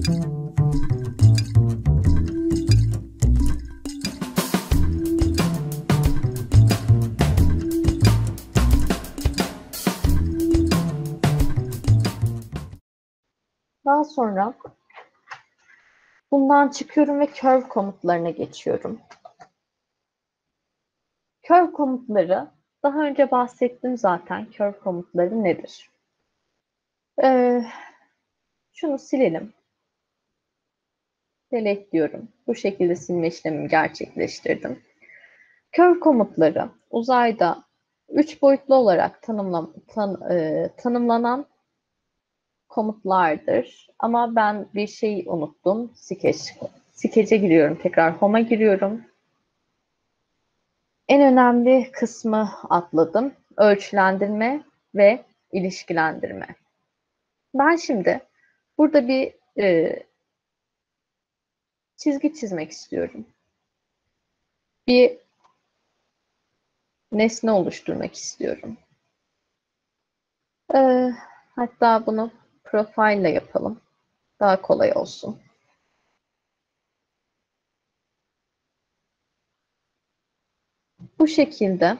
Daha sonra bundan çıkıyorum ve curve komutlarına geçiyorum. Curve komutları, daha önce bahsettim zaten curve komutları nedir? Şunu silelim. Delete diyorum. Bu şekilde silme işlemimi gerçekleştirdim. Curve komutları uzayda 3 boyutlu olarak tanımlanan komutlardır. Ama ben bir şey unuttum. Sketch'e giriyorum. Tekrar Home'a giriyorum. En önemli kısmı atladım. Ölçülendirme ve ilişkilendirme. Ben şimdi burada bir çizgi çizmek istiyorum. Bir nesne oluşturmak istiyorum. Hatta bunu profile ile yapalım. Daha kolay olsun. Bu şekilde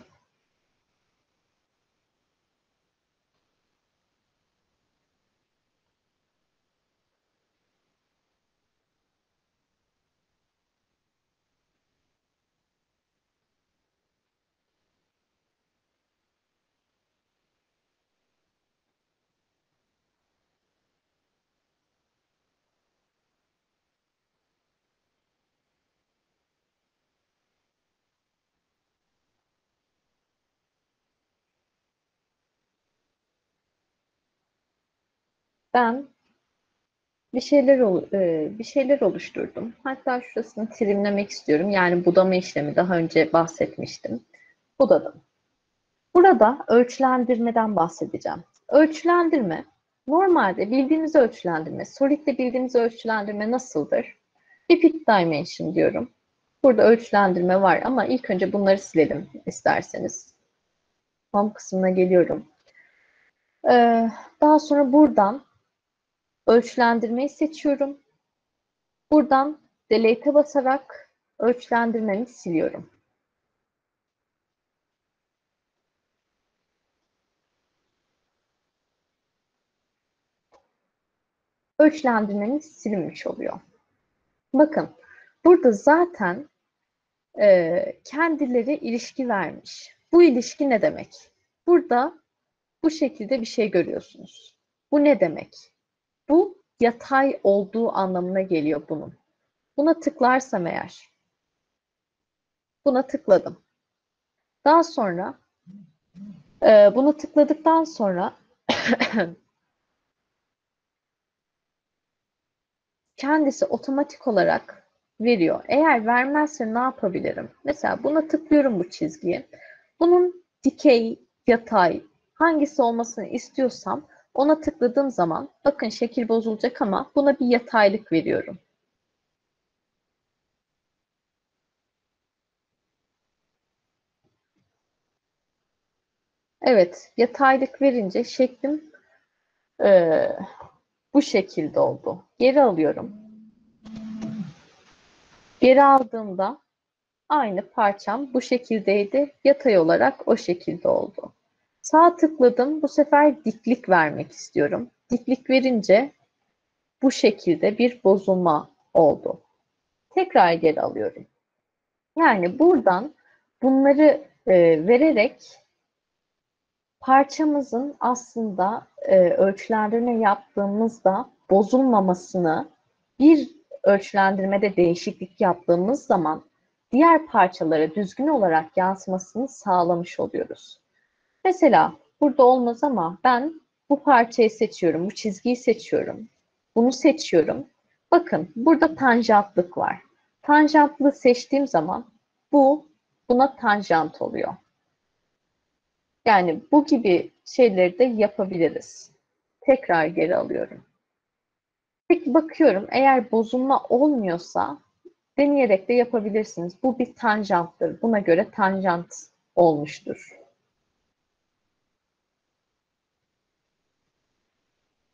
ben bir şeyler oluşturdum. Hatta şurasını trimlemek istiyorum. Yani budama işlemi daha önce bahsetmiştim. Budadım. Burada ölçülendirmeden bahsedeceğim. Ölçülendirme, normalde bildiğimiz ölçülendirme, Solid'de bildiğimiz ölçülendirme nasıldır? Bir pit dimension diyorum. Burada ölçülendirme var ama ilk önce bunları silelim isterseniz. Home kısmına geliyorum. Daha sonra buradan ölçülendirmeyi seçiyorum. Buradan delete'e basarak ölçülendirmemi siliyorum. Ölçülendirmemiz silinmiş oluyor. Bakın, burada zaten kendileri ilişki vermiş. Bu ilişki ne demek? Burada bu şekilde bir şey görüyorsunuz. Bu ne demek? Bu yatay olduğu anlamına geliyor bunun. Buna tıklarsam eğer, buna tıkladım. Daha sonra buna tıkladıktan sonra kendisi otomatik olarak veriyor. Eğer vermezse ne yapabilirim? Mesela buna tıklıyorum bu çizgiye. Bunun dikey, yatay hangisi olmasını istiyorsam ona tıkladığım zaman bakın şekil bozulacak ama buna bir yataylık veriyorum. Evet, yataylık verince şeklim e, bu şekilde oldu. Geri alıyorum. Geri aldığımda aynı parçam bu şekildeydi. Yatay olarak o şekilde oldu. Sağ tıkladım. Bu sefer diklik vermek istiyorum. Diklik verince bu şekilde bir bozulma oldu. Tekrar geri alıyorum. Yani buradan bunları vererek parçamızın aslında ölçülendirme yaptığımızda bozulmamasını, bir ölçülendirmede değişiklik yaptığımız zaman diğer parçalara düzgün olarak yansımasını sağlamış oluyoruz. Mesela burada olmaz ama ben bu parçayı seçiyorum, bu çizgiyi seçiyorum, bunu seçiyorum. Bakın burada tanjantlık var. Tanjantlı seçtiğim zaman bu buna tanjant oluyor. Yani bu gibi şeyleri de yapabiliriz. Tekrar geri alıyorum. Peki bakıyorum eğer bozulma olmuyorsa deneyerek de yapabilirsiniz. Bu bir tanjanttır. Buna göre tanjant olmuştur.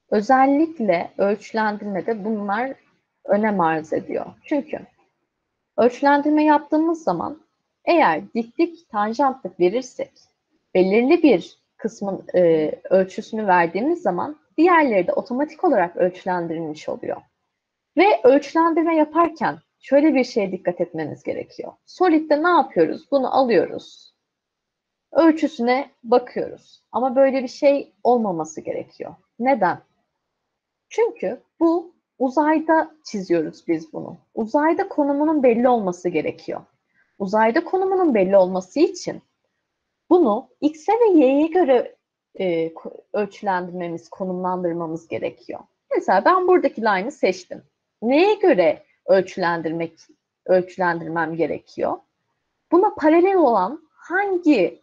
Özellikle ölçülendirmede bunlar önem arz ediyor. Çünkü ölçülendirme yaptığımız zaman eğer diklik, tanjantlık verirsek belirli bir kısmın ölçüsünü verdiğimiz zaman diğerleri de otomatik olarak ölçülendirilmiş oluyor. Ve ölçülendirme yaparken şöyle bir şeye dikkat etmeniz gerekiyor. Solid'de ne yapıyoruz? Bunu alıyoruz. Ölçüsüne bakıyoruz. Ama böyle bir şey olmaması gerekiyor. Neden? Çünkü bu uzayda çiziyoruz biz bunu. Uzayda konumunun belli olması gerekiyor. Uzayda konumunun belli olması için bunu X'e ve Y'ye göre ölçülendirmemiz, konumlandırmamız gerekiyor. Mesela ben buradaki line'ı seçtim. Neye göre ölçülendirmem gerekiyor? Buna paralel olan hangi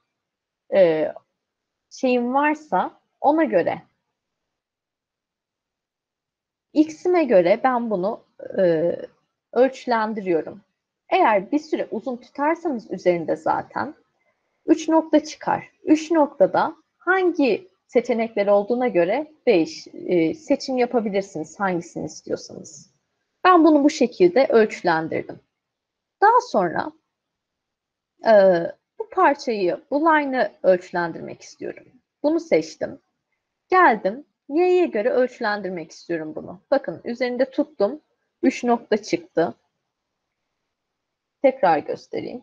şeyim varsa ona göre. X'ime göre ben bunu ölçülendiriyorum. Eğer bir süre uzun tutarsanız üzerinde zaten 3 nokta çıkar. 3 noktada hangi seçenekler olduğuna göre seçim yapabilirsiniz hangisini istiyorsanız. Ben bunu bu şekilde ölçülendirdim. Daha sonra bu parçayı, bu line'ı ölçülendirmek istiyorum. Bunu seçtim. Geldim. Y'ye göre ölçülendirmek istiyorum bunu. Bakın üzerinde tuttum. 3 nokta çıktı. Tekrar göstereyim.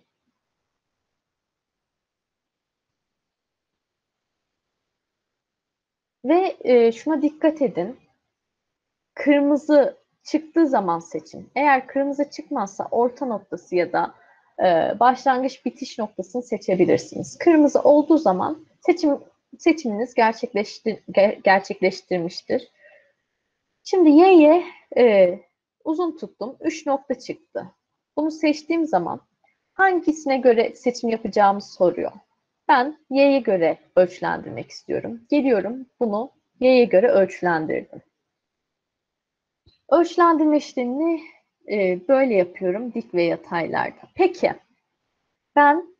Ve şuna dikkat edin. Kırmızı çıktığı zaman seçin. Eğer kırmızı çıkmazsa orta noktası ya da başlangıç bitiş noktasını seçebilirsiniz. Kırmızı olduğu zaman seçiminiz gerçekleştirmiştir. Şimdi Y'ye uzun tuttum. 3 nokta çıktı. Bunu seçtiğim zaman hangisine göre seçim yapacağımı soruyor. Ben Y'ye göre ölçülendirmek istiyorum. Geliyorum bunu Y'ye göre ölçülendirdim. Ölçülendirme işlemini böyle yapıyorum dik ve yataylarda. Peki ben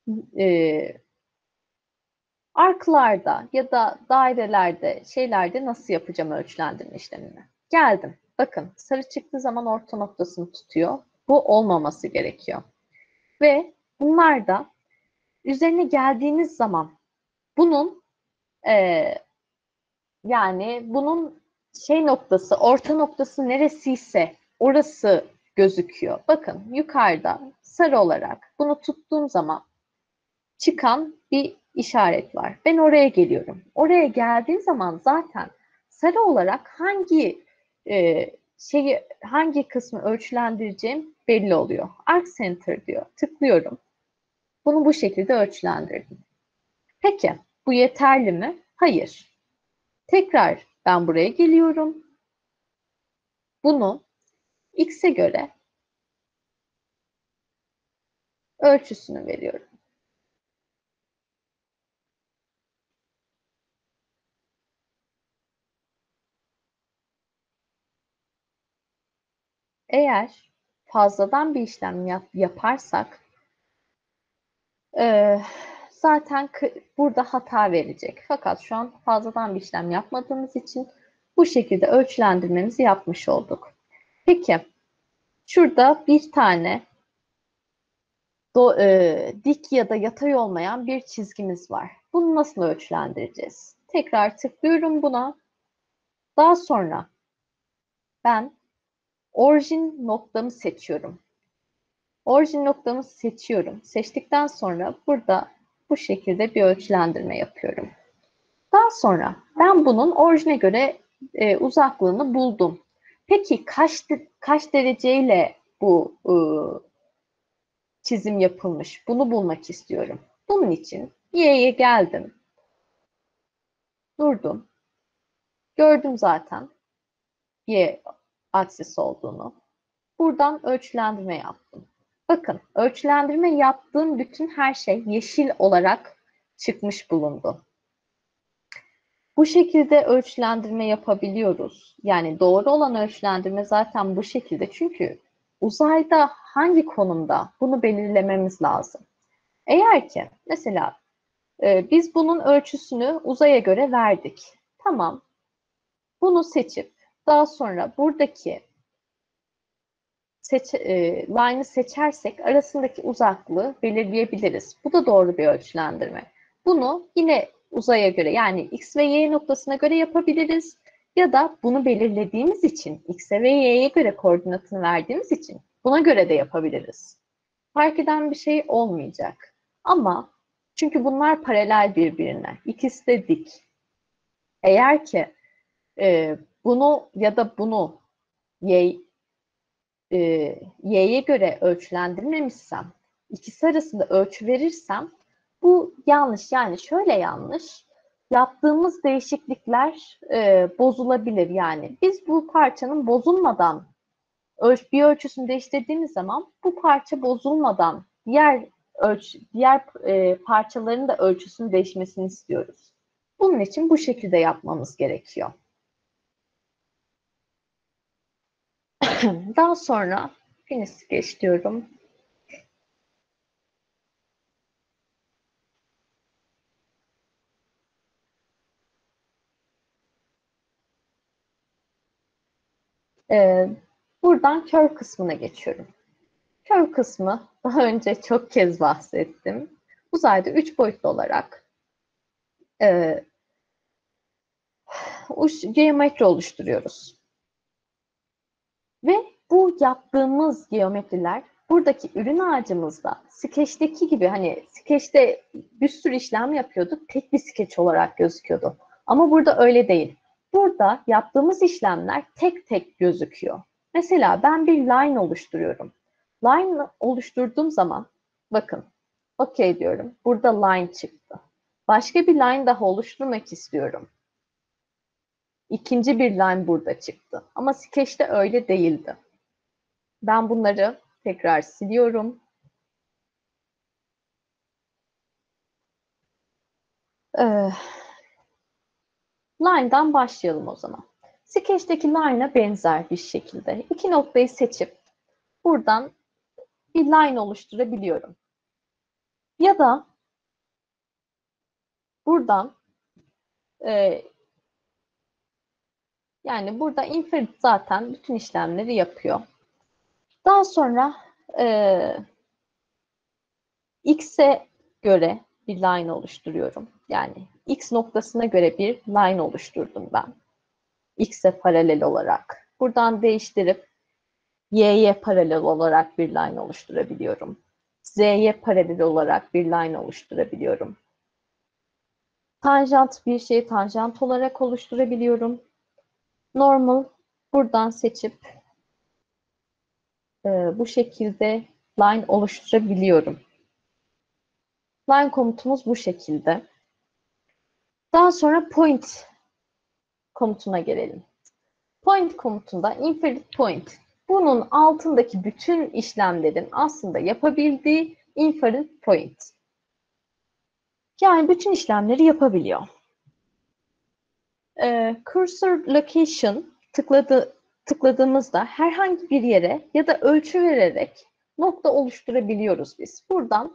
arklarda ya da dairelerde nasıl yapacağım ölçülendirme işlemini? Geldim. Bakın sarı çıktığı zaman orta noktasını tutuyor. Bu olmaması gerekiyor. Ve bunlar da üzerine geldiğiniz zaman bunun e, bunun noktası, orta noktası neresiyse orası gözüküyor. Bakın yukarıda sarı olarak bunu tuttuğum zaman çıkan bir işaret var. Ben oraya geliyorum. Oraya geldiğim zaman zaten sarı olarak hangi kısmı ölçülendireceğim belli oluyor. Arc Center diyor. Tıklıyorum. Bunu bu şekilde ölçülendirdim. Peki bu yeterli mi? Hayır. Tekrar ben buraya geliyorum. Bunu X'e göre ölçüsünü veriyorum. Eğer fazladan bir işlem yaparsak zaten burada hata verecek. Fakat şu an fazladan bir işlem yapmadığımız için bu şekilde ölçülendirmemizi yapmış olduk. Peki şurada bir tane dik ya da yatay olmayan bir çizgimiz var. Bunu nasıl ölçülendireceğiz? Tekrar tıklıyorum buna. Daha sonra ben orijin noktamı seçiyorum. Orijin noktamı seçiyorum. Seçtikten sonra burada bu şekilde bir ölçülendirme yapıyorum. Daha sonra ben bunun orijine göre uzaklığını buldum. Peki kaç dereceyle bu çizim yapılmış? Bunu bulmak istiyorum. Bunun için Y'ye geldim. Durdum. Gördüm zaten Y aksis olduğunu. Buradan ölçülendirme yaptım. Bakın ölçülendirme yaptığım bütün her şey yeşil olarak çıkmış bulundu. Bu şekilde ölçülendirme yapabiliyoruz. Yani doğru olan ölçülendirme zaten bu şekilde. Çünkü uzayda hangi konumda bunu belirlememiz lazım. Eğer ki mesela biz bunun ölçüsünü uzaya göre verdik. Tamam. Bunu seçip daha sonra buradaki line'ı seçersek arasındaki uzaklığı belirleyebiliriz. Bu da doğru bir ölçülendirme. Bunu yine uzaya göre yani x ve y noktasına göre yapabiliriz. Ya da bunu belirlediğimiz için, x'e ve y'ye göre koordinatını verdiğimiz için buna göre de yapabiliriz. Fark eden bir şey olmayacak. Ama çünkü bunlar paralel birbirine. İkisi de dik. Eğer ki bunu ya da bunu y'ye göre ölçülendirmemişsem, ikisi arasında ölçü verirsem bu yanlış. Yani şöyle yanlış. Yaptığımız değişiklikler bozulabilir. Yani biz bu parçanın bozulmadan bir ölçüsünü değiştirdiğimiz zaman bu parça bozulmadan diğer parçaların da ölçüsünün değişmesini istiyoruz. Bunun için bu şekilde yapmamız gerekiyor. Daha sonra finish geç diyorum. Buradan kör kısmına geçiyorum. Kör kısmı daha önce çok kez bahsettim. Uzayda 3 boyutlu olarak geometri oluşturuyoruz. Ve bu yaptığımız geometriler buradaki ürün ağacımızda skeçteki gibi hani skeçte bir sürü işlem yapıyorduk. Tek bir skeç olarak gözüküyordu. Ama burada öyle değil. Burada yaptığımız işlemler tek tek gözüküyor. Mesela ben bir line oluşturuyorum. Line oluşturduğum zaman bakın okey diyorum. Burada line çıktı. Başka bir line daha oluşturmak istiyorum. İkinci bir line burada çıktı. Ama Sketch'te öyle değildi. Ben bunları tekrar siliyorum. Line'dan başlayalım o zaman. Sketch'teki line'a benzer bir şekilde iki noktayı seçip buradan bir line oluşturabiliyorum. Ya da buradan yani burada infinite zaten bütün işlemleri yapıyor. Daha sonra x'e göre bir line oluşturuyorum. Yani x noktasına göre bir line oluşturdum ben. X'e paralel olarak. Buradan değiştirip y'ye paralel olarak bir line oluşturabiliyorum. Z'ye paralel olarak bir line oluşturabiliyorum. Tanjant bir şeyi tanjant olarak oluşturabiliyorum. Normal buradan seçip bu şekilde line oluşturabiliyorum. Line komutumuz bu şekilde. Daha sonra point komutuna gelelim. Point komutunda infinite point. Bunun altındaki bütün işlemlerin aslında yapabildiği infinite point. Yani bütün işlemleri yapabiliyor. Cursor location tıkladığımızda herhangi bir yere ya da ölçü vererek nokta oluşturabiliyoruz biz. Buradan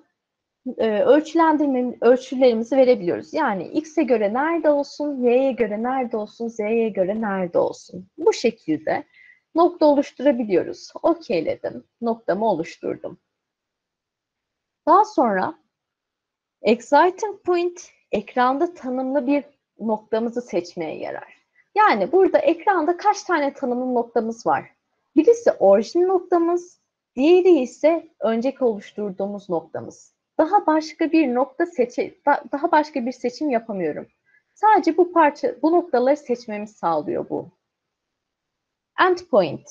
ölçülerimizi verebiliyoruz. Yani x'e göre nerede olsun, y'ye göre nerede olsun, z'ye göre nerede olsun. Bu şekilde nokta oluşturabiliyoruz. Okeyledim. Noktamı oluşturdum. Daha sonra exciting point ekranda tanımlı bir noktamızı seçmeye yarar. Yani burada ekranda kaç tane tanımlı noktamız var? Birisi orijin noktamız, diğeri ise önceki oluşturduğumuz noktamız. Daha başka bir daha başka bir seçim yapamıyorum. Sadece bu noktaları seçmemiz sağlıyor bu. Endpoint.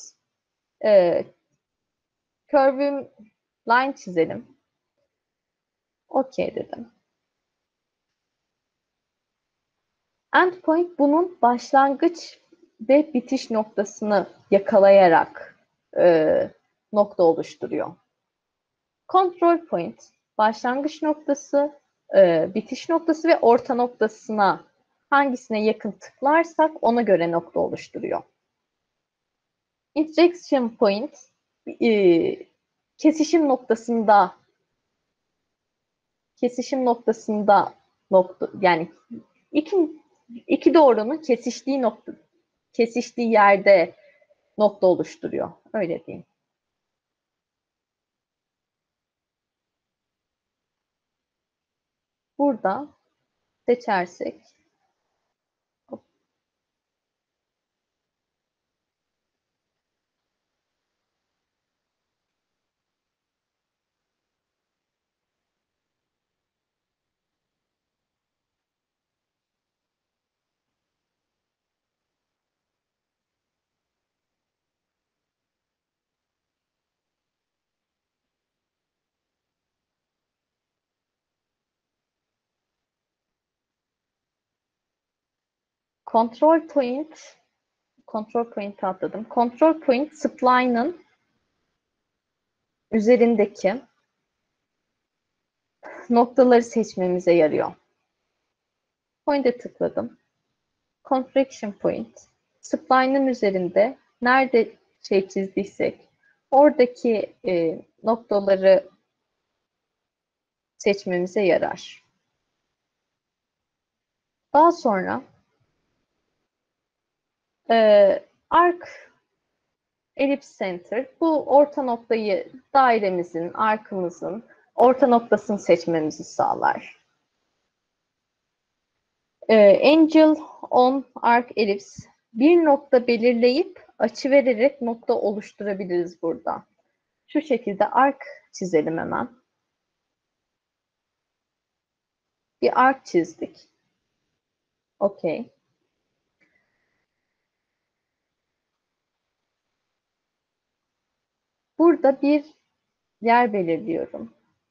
Curve'üm line çizelim. Okey dedim. Endpoint bunun başlangıç ve bitiş noktasını yakalayarak nokta oluşturuyor. Control point başlangıç noktası, bitiş noktası ve orta noktasına hangisine yakın tıklarsak ona göre nokta oluşturuyor. Intersection point kesişim noktasında yani iki doğrunun kesiştiği nokta kesiştiği yerde nokta oluşturuyor. Öyle diyeyim. Burada seçersek control point atladım. Control point spline'ın üzerindeki noktaları seçmemize yarıyor. Point'e tıkladım. Contraction point. Spline'ın üzerinde nerede çizdiysek oradaki noktaları seçmemize yarar. Daha sonra arc ellipse center, bu orta noktayı dairemizin, arkımızın orta noktasını seçmemizi sağlar. Angel on arc ellipse, bir nokta belirleyip açı vererek nokta oluşturabiliriz burada. Şu şekilde arc çizelim hemen. Bir arc çizdik. Okey. Burada bir yer belirliyorum.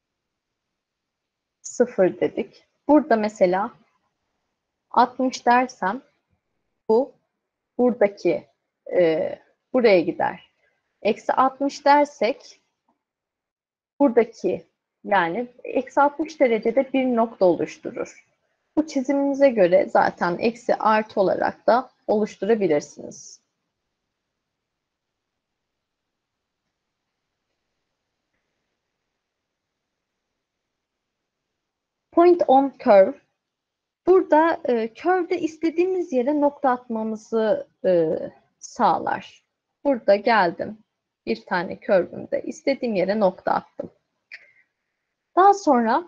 0 dedik. Burada mesela 60 dersem bu buradaki buraya gider. Eksi 60 dersek buradaki, yani eksi 60 derecede bir nokta oluşturur. Bu çiziminize göre zaten eksi artı olarak da oluşturabilirsiniz. Point on curve. Burada curve'de istediğimiz yere nokta atmamızı sağlar. Burada geldim. Bir tane curve'ümde istediğim yere nokta attım. Daha sonra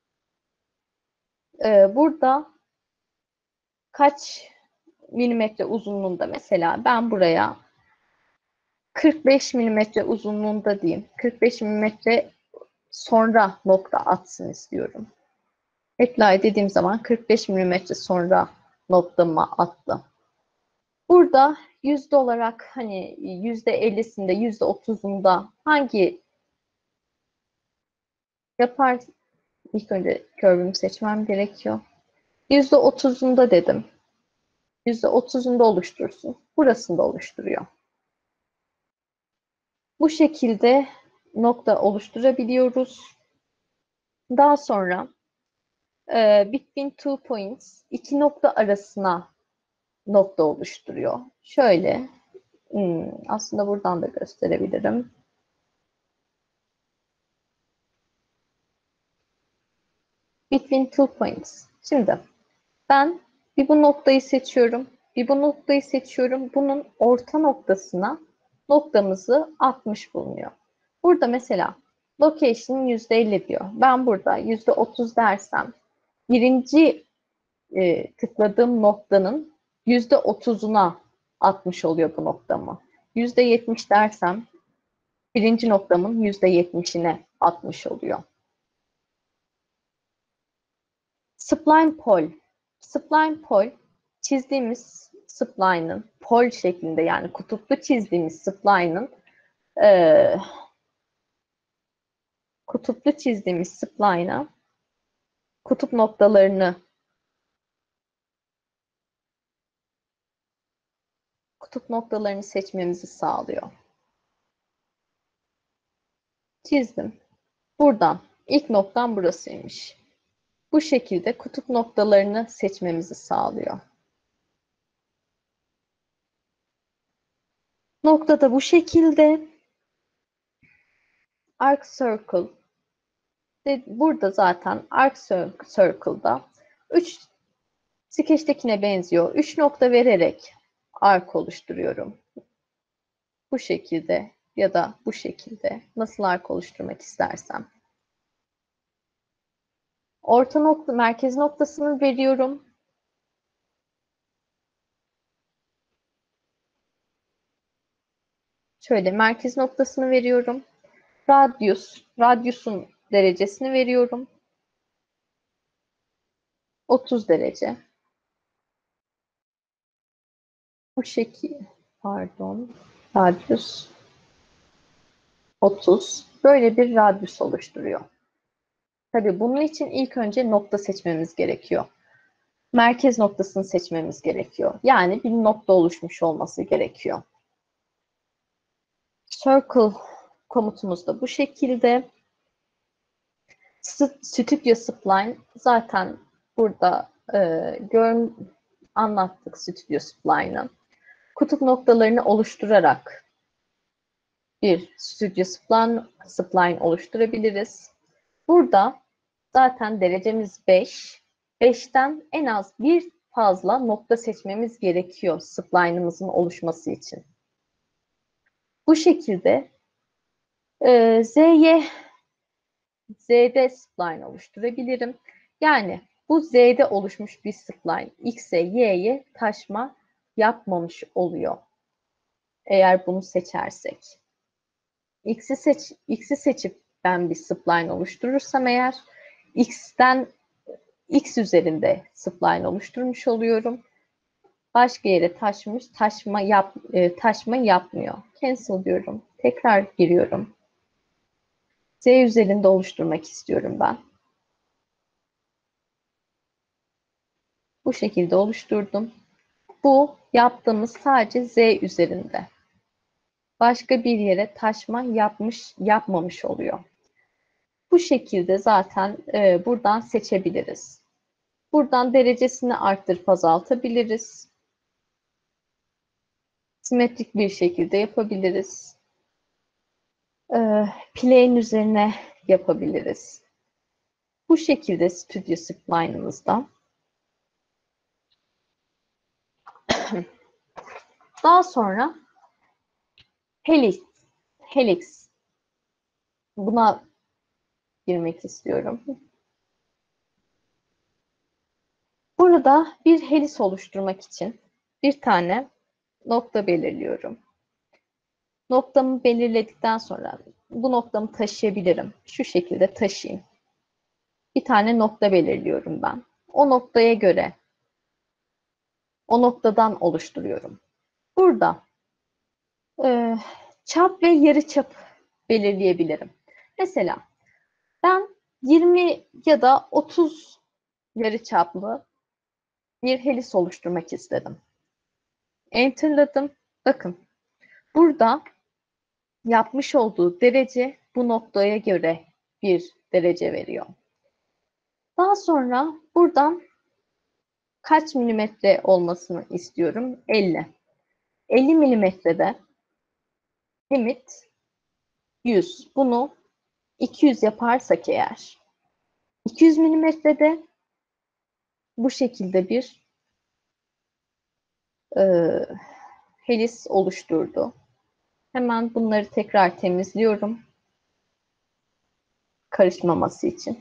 burada kaç milimetre uzunluğunda, mesela ben buraya 45 milimetre uzunluğunda diyeyim. 45 milimetre sonra nokta atsın istiyorum. Apply dediğim zaman 45 milimetre sonra noktamı attı. Burada yüzde olarak hani %50'sinde, %30'unda hangi yapar? İlk önce curve'ümü seçmem gerekiyor. %30'unda dedim. %30'unda oluştursun. Burasında oluşturuyor. Bu şekilde nokta oluşturabiliyoruz. Daha sonra between two points, iki nokta arasına nokta oluşturuyor. Şöyle, aslında buradan da gösterebilirim. Between two points. Şimdi ben bir bu noktayı seçiyorum, bir bu noktayı seçiyorum. Bunun orta noktasına noktamızı atmış bulunuyor. Burada mesela location %50 diyor. Ben burada %30 dersem birinci tıkladığım noktanın %30'una atmış oluyor bu noktamı. %70 dersem birinci noktamın %70'ine atmış oluyor. Spline pol. Spline pol, çizdiğimiz spline'ın pol şeklinde, yani kutuplu çizdiğimiz spline'ın kutuplu çizdiğimiz spline'a kutup noktalarını seçmemizi sağlıyor. Çizdim. Buradan ilk noktam burasıymış. Bu şekilde kutup noktalarını seçmemizi sağlıyor. Nokta da bu şekilde. Arc circle. Burada zaten arc circle'da 3 skeçtekine benziyor. 3 nokta vererek ark oluşturuyorum. Bu şekilde ya da bu şekilde nasıl ark oluşturmak istersem. Orta nokta, merkez noktasını veriyorum. Şöyle merkez noktasını veriyorum. Radyusun derecesini veriyorum. 30 derece. Bu şekil, pardon, radyus 30. Böyle bir radyus oluşturuyor. Tabii bunun için ilk önce nokta seçmemiz gerekiyor. Merkez noktasını seçmemiz gerekiyor. Yani bir nokta oluşmuş olması gerekiyor. Circle komutumuz da bu şekilde. Studio Spline zaten burada anlattık Studio Spline'ı. Kutup noktalarını oluşturarak bir Studio Spline oluşturabiliriz. Burada zaten derecemiz 5. 5'ten en az bir fazla nokta seçmemiz gerekiyor spline'ımızın oluşması için. Bu şekilde Z'de spline oluşturabilirim. Yani bu Z'de oluşmuş bir spline X'e, Y'ye taşma yapmamış oluyor. Eğer bunu seçersek. X'i seçip ben bir spline oluşturursam eğer X üzerinde spline oluşturmuş oluyorum. Başka yere taşma yapmıyor. Cancel diyorum. Tekrar giriyorum. Z üzerinde oluşturmak istiyorum ben. Bu şekilde oluşturdum. Bu yaptığımız sadece Z üzerinde. Başka bir yere taşma yapmamış oluyor. Bu şekilde zaten buradan seçebiliriz. Buradan derecesini arttırıp azaltabiliriz. Simetrik bir şekilde yapabiliriz. Plane üzerine yapabiliriz. Bu şekilde Studio Spline'ımızda. Daha sonra Helix. Buna girmek istiyorum. Burada bir helix oluşturmak için bir tane nokta belirliyorum. Noktamı belirledikten sonra bu noktamı taşıyabilirim. Şu şekilde taşıyayım. Bir tane nokta belirliyorum ben. O noktaya göre o noktadan oluşturuyorum. Burada çap ve yarıçap belirleyebilirim. Mesela ben 20 ya da 30 yarıçaplı bir helis oluşturmak istedim. Enter'ladım. Bakın burada yapmış olduğu derece bu noktaya göre bir derece veriyor. Daha sonra buradan kaç milimetre olmasını istiyorum? 50. 50 milimetrede limit 100. Bunu 200 yaparsak eğer 200 milimetrede bu şekilde bir helis oluşturdu. Hemen bunları tekrar temizliyorum. Karışmaması için.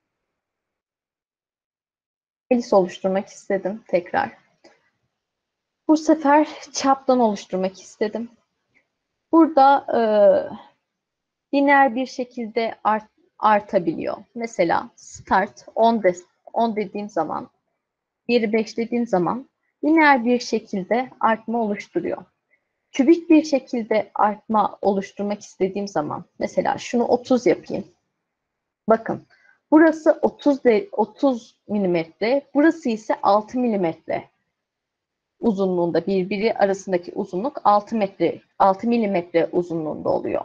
Helis oluşturmak istedim tekrar. Bu sefer çaptan oluşturmak istedim. Burada lineer bir şekilde artabiliyor. Mesela start 10 dediğim zaman, diğeri 5 dediğim zaman lineer bir şekilde artma oluşturuyor. Kübik bir şekilde artma oluşturmak istediğim zaman mesela şunu 30 yapayım. Bakın burası 30 milimetre, burası ise 6 milimetre uzunluğunda, birbiri arasındaki uzunluk 6 milimetre uzunluğunda oluyor.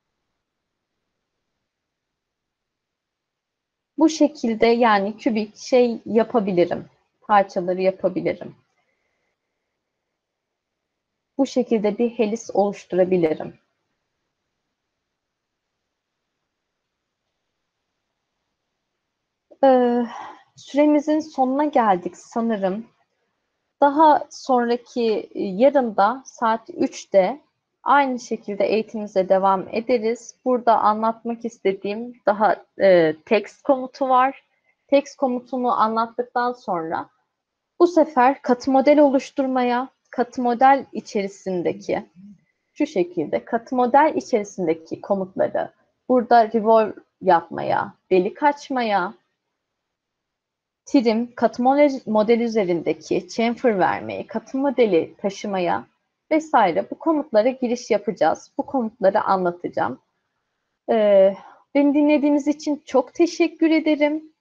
Bu şekilde yani kübik şey yapabilirim. Parçaları yapabilirim. Bu şekilde bir helis oluşturabilirim. Süremizin sonuna geldik sanırım. Daha sonraki yarında saat 3'te aynı şekilde eğitimimize devam ederiz. Burada anlatmak istediğim daha text komutu var. Text komutunu anlattıktan sonra bu sefer katı model oluşturmaya, katı model içerisindeki şu şekilde katı model içerisindeki komutları burada revolve yapmaya, delik açmaya, trim, katı model üzerindeki chamfer vermeyi, katı modeli taşımaya vesaire bu komutlara giriş yapacağız. Bu komutları anlatacağım. Beni dinlediğiniz için çok teşekkür ederim.